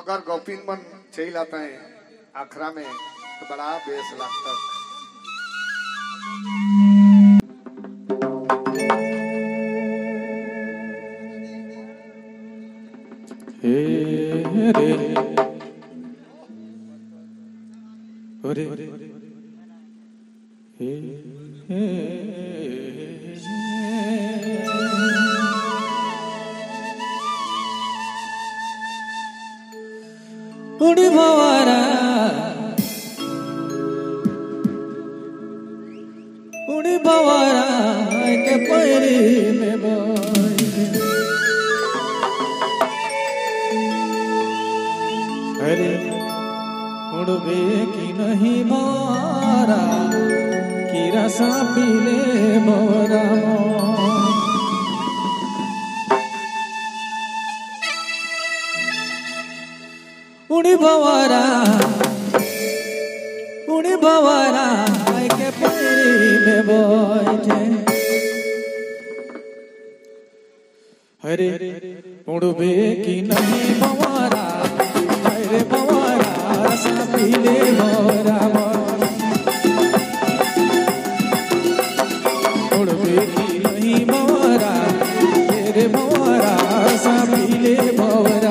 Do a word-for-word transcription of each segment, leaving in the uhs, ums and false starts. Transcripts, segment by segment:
अगर गोपिन मन चल आता है आखरा में तो बड़ा बेस लगता हे रे रे हे उड़ी भवारा उड़ी भवारा के पैरी में बोल अरे उड़बे की नहीं मारा की रसा पीले मोरा उड़ी भवारा उड़ी भवारा के पैरी में बैठे अरे उड़बे की नहीं भवारा अरे भवारा रसा पीले मोरा उड़बे की नहीं भवारा तेरे भवारा रसा पीले मोरा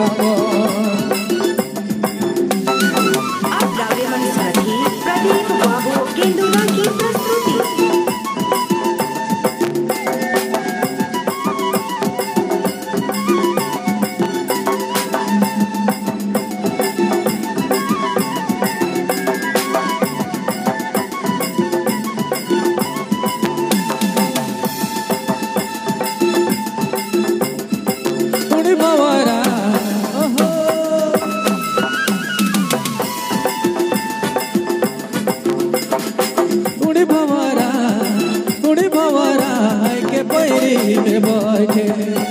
में बैठे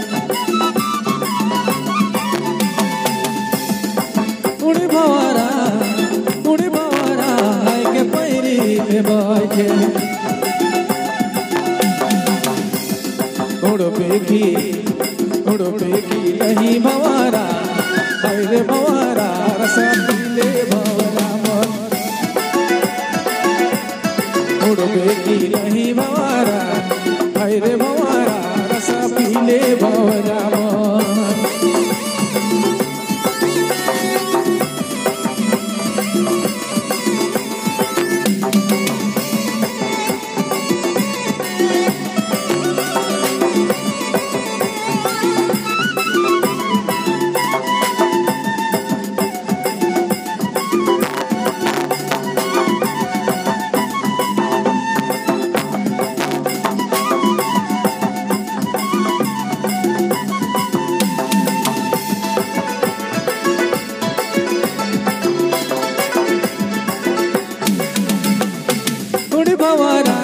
उड़ी भवारा उड़ी भवारा के पैरी में बैठे उड़पे की उड़पे की नहीं भवारा अरे भवारा रसा पीले भवारा उड़पे की नहीं भवारा अरे भवारा रसा पीले भवरा भवारा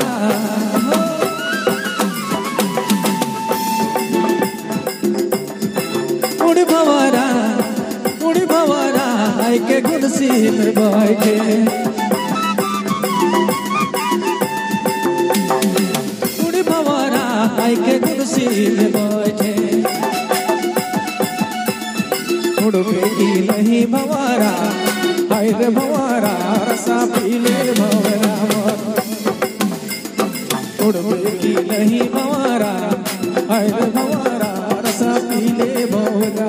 उड़ी भवारा उड़ी भवारा के कुर्सी में बैठे उड़ी भवारा के कुर्सी में बैठे उड़पे की नहीं भवारा अरे भवारा रसा पीले भवरा उड़पे की नहीं भवारा अरे भवारा रसा पीले भवरा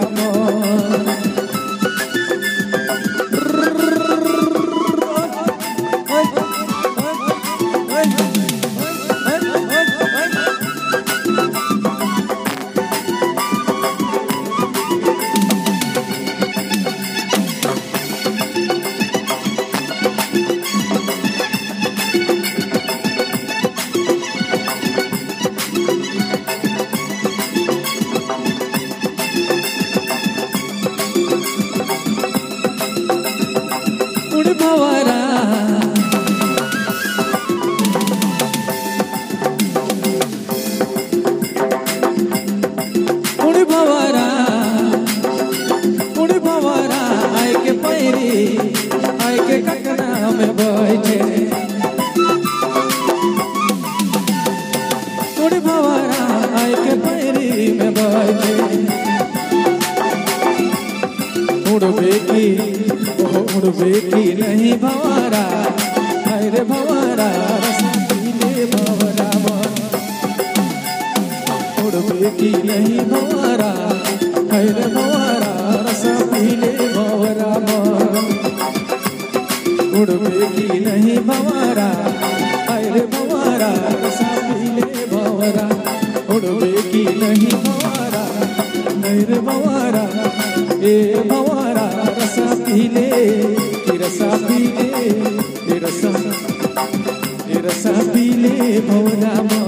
उड़वे की नहीं भंवरा हाय रे भंवरा रसा पीले भंवरा उड़वे की नहीं भंवरा हाय रे भंवरा रसा पीले भंवरा उड़वे की नहीं भंवरा हाय रे भंवरा रसा पीले भंवरा उड़वे की नहीं भंवरा हाय रे भंवरा ए भंवरा रसा पीले कि रसा पीले ए रसा ए रसा पीले भंवरा।